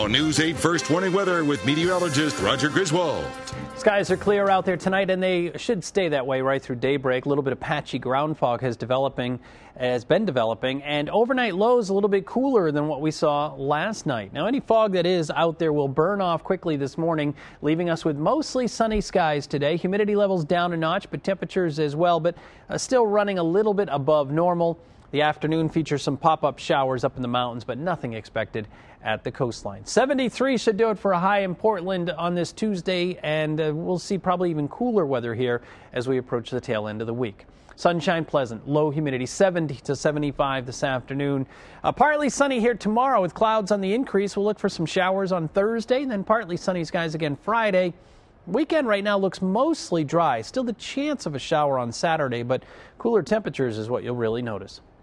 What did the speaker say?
Now, News 8 First Warning Weather with meteorologist Roger Griswold. Skies are clear out there tonight, and they should stay that way right through daybreak. A little bit of patchy ground fog has been developing, and overnight lows a little bit cooler than what we saw last night. Now, any fog that is out there will burn off quickly this morning, leaving us with mostly sunny skies today. Humidity levels down a notch, but temperatures as well, but still running a little bit above normal. The afternoon features some pop-up showers up in the mountains, but nothing expected at the coastline. 73 should do it for a high in Portland on this Tuesday, and we'll see probably even cooler weather here as we approach the tail end of the week. Sunshine pleasant, low humidity 70 to 75 this afternoon. Partly sunny here tomorrow with clouds on the increase. We'll look for some showers on Thursday, and then partly sunny skies again Friday. Weekend right now looks mostly dry. Still the chance of a shower on Saturday, but cooler temperatures is what you'll really notice.